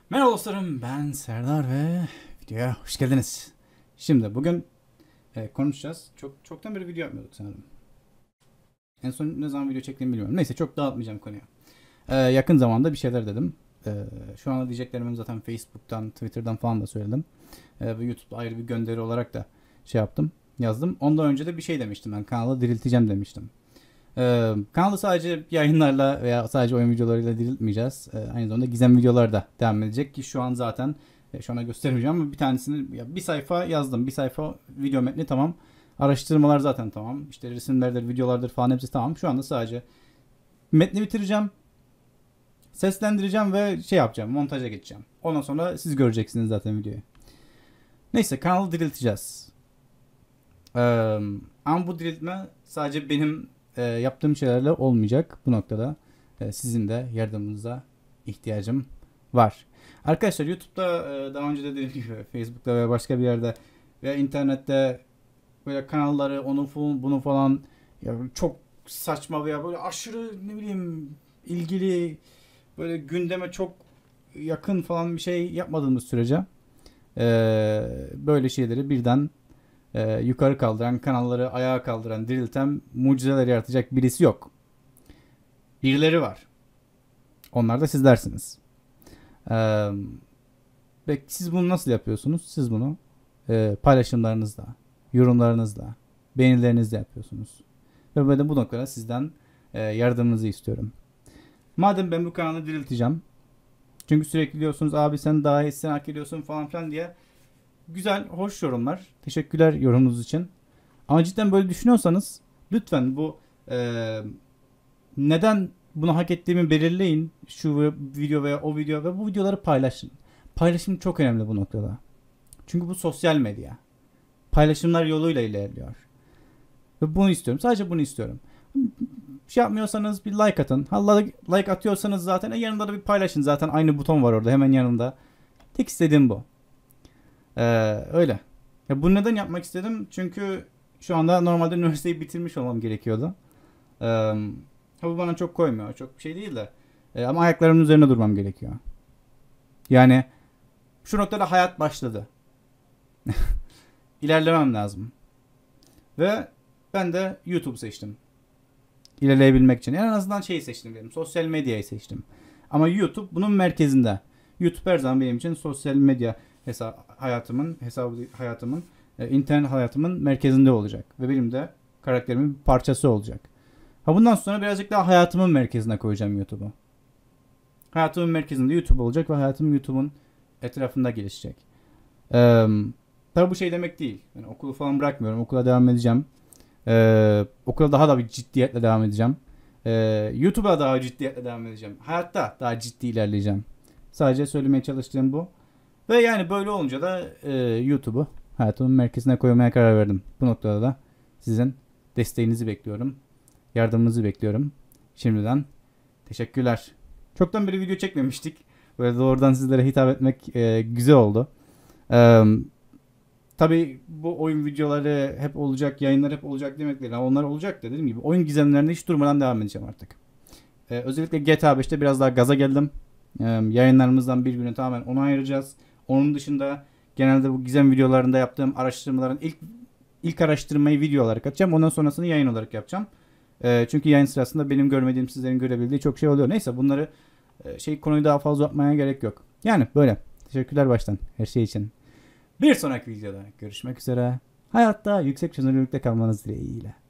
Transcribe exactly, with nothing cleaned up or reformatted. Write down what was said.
Merhaba dostlarım, ben Serdar ve videoya hoş geldiniz. Şimdi bugün e, konuşacağız. Çok çoktan beri video yapmıyorduk sanırım. En son ne zaman video çektiğimi bilmiyorum. Neyse, çok dağıtmayacağım konuyu. E, yakın zamanda bir şeyler dedim. E, şu anda diyeceklerimi zaten Facebook'tan, Twitter'dan falan da söyledim. E, ve YouTube'da ayrı bir gönderi olarak da şey yaptım, yazdım. Ondan önce de bir şey demiştim, ben kanalı dirilteceğim demiştim. Ee, kanalı sadece yayınlarla veya sadece oyun videolarıyla diriltmeyeceğiz. Ee, aynı zamanda gizem videolar da devam edecek ki şu an zaten e, şu ana göstermeyeceğim ama bir tanesini ya bir sayfa yazdım. Bir sayfa video metni tamam. Araştırmalar zaten tamam. İşte resimlerdir, videolardır falan hepsi tamam. Şu anda sadece metni bitireceğim. Seslendireceğim ve şey yapacağım. Montaja geçeceğim. Ondan sonra siz göreceksiniz zaten videoyu. Neyse, kanalı dirilteceğiz. Ee, ama bu diriltme sadece benim e, yaptığım şeylerle olmayacak bu noktada. E, sizin de yardımınıza ihtiyacım var. Arkadaşlar, YouTube'da e, daha önce de dediğim gibi Facebook'ta ve başka bir yerde veya internette böyle kanalları onu falan bunu falan ya çok saçma veya böyle aşırı ne bileyim ilgili böyle gündeme çok yakın falan bir şey yapmadığımız sürece e, böyle şeyleri birden e, yukarı kaldıran, kanalları ayağa kaldıran, dirilten, mucizeler yaratacak birisi yok. Birileri var. Onlar da sizlersiniz. Ee, ve siz bunu nasıl yapıyorsunuz? Siz bunu e, paylaşımlarınızla, yorumlarınızla, beğenilerinizle yapıyorsunuz. Ve ben de bu noktada sizden e, yardımınızı istiyorum. Madem ben bu kanalı dirilteceğim. Çünkü sürekli diyorsunuz abi sen daha iyisin, hak ediyorsun falan filan diye. Güzel, hoş yorumlar. Teşekkürler yorumunuz için. Ama cidden böyle düşünüyorsanız lütfen bu e, neden bunu hak ettiğimi belirleyin. Şu video veya o video ve bu videoları paylaşın. Paylaşım çok önemli bu noktada. Çünkü bu sosyal medya. Paylaşımlar yoluyla ilerliyor. Ve bunu istiyorum. Sadece bunu istiyorum. Bir şey yapmıyorsanız bir like atın. Ha, like atıyorsanız zaten e, yanında da bir paylaşın. Zaten aynı buton var orada hemen yanında. Tek istediğim bu. Ee, öyle. Ya bunu neden yapmak istedim? Çünkü şu anda normalde üniversiteyi bitirmiş olmam gerekiyordu. Ee, ha bu bana çok koymuyor. Çok bir şey değil de. Ee, ama ayaklarımın üzerine durmam gerekiyor. Yani şu noktada hayat başladı. İlerlemem lazım. Ve ben de YouTube seçtim. İlerleyebilmek için. En azından şeyi seçtim benim. Sosyal medyayı seçtim. Ama YouTube bunun merkezinde. YouTube her zaman benim için sosyal medya hesap hayatımın hesabı hayatımın e, internet hayatımın merkezinde olacak ve benim de karakterimin bir parçası olacak. Ha bundan sonra birazcık daha hayatımın merkezine koyacağım YouTube'u. Hayatımın merkezinde YouTube olacak ve hayatım YouTube'un etrafında gelişecek. Ee, tabii bu şey demek değil. Yani okulu falan bırakmıyorum. Okula devam edeceğim. Ee, okula daha da bir ciddiyetle devam edeceğim. Ee, YouTube'a daha ciddiyetle devam edeceğim. Hayatta daha ciddi ilerleyeceğim. Sadece söylemeye çalıştığım bu. Ve yani böyle olunca da e, YouTube'u hayatımın merkezine koymaya karar verdim. Bu noktada da sizin desteğinizi bekliyorum. Yardımınızı bekliyorum. Şimdiden teşekkürler. Çoktan beri video çekmemiştik. Böyle doğrudan sizlere hitap etmek e, güzel oldu. Ee, tabii bu oyun videoları hep olacak, yayınlar hep olacak demek değil. Onlar olacak da dediğim gibi oyun gizemlerine hiç durmadan devam edeceğim artık. Ee, özellikle G T A beşte biraz daha gaza geldim. Ee, yayınlarımızdan bir günü tamamen ona ayıracağız. Onun dışında genelde bu gizem videolarında yaptığım araştırmaların ilk ilk araştırmayı video olarak atacağım. Ondan sonrasını yayın olarak yapacağım. Ee, çünkü yayın sırasında benim görmediğim sizlerin görebildiği çok şey oluyor. Neyse bunları e, şey konuyu daha fazla uzatmaya gerek yok. Yani böyle. Teşekkürler baştan her şey için. Bir sonraki videoda görüşmek üzere. Hayatta yüksek çözünürlükte kalmanız dileğiyle.